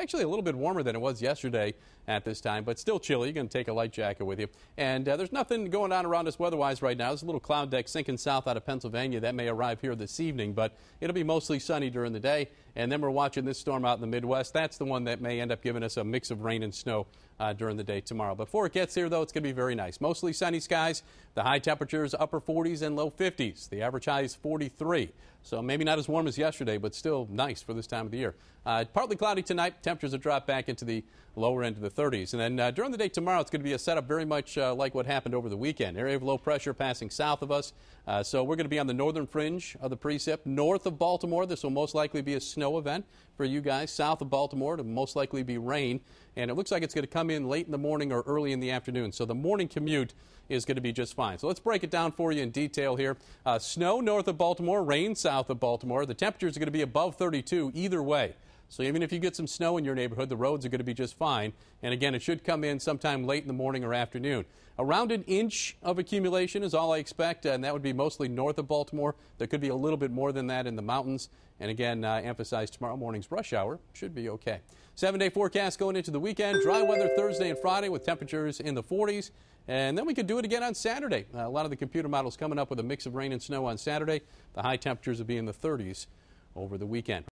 actually a little bit warmer than it was yesterday at this time, but still chilly. You're going to take a light jacket with you. And there's nothing going on around us weather-wise right now. There's a little cloud deck sinking south out of Pennsylvania. That may arrive here this evening, but it'll be mostly sunny during the day. And then we're watching this storm out in the Midwest. That's the one that may end up giving us a mix of rain and snow during the day tomorrow. Before it gets here, though, it's going to be very nice. Mostly sunny skies. The high temperatures upper 40s and low 50s. The average high is 43. So maybe not as warm as yesterday, but still nice for this time of the year. Partly cloudy tonight. Temperatures will drop back into the lower end of the 30s. And then during the day tomorrow, it's going to be a setup very much like what happened over the weekend. Area of low pressure passing south of us. So we're going to be on the northern fringe of the precip. North of Baltimore, this will most likely be a snow event for you guys. South of Baltimore, it'll most likely be rain. And it looks like it's going to come in late in the morning or early in the afternoon. So the morning commute is going to be just fine. So let's break it down for you in detail here. Snow north of Baltimore, rain south of Baltimore. The temperatures are going to be above 32 either way. So even if you get some snow in your neighborhood, the roads are going to be just fine. And again, it should come in sometime late in the morning or afternoon. Around an inch of accumulation is all I expect, and that would be mostly north of Baltimore. There could be a little bit more than that in the mountains. And again, emphasize tomorrow morning's rush hour should be okay. 7-day forecast going into the weekend. Dry weather Thursday and Friday with temperatures in the 40s. And then we could do it again on Saturday. A lot of the computer models coming up with a mix of rain and snow on Saturday. The high temperatures will be in the 30s over the weekend.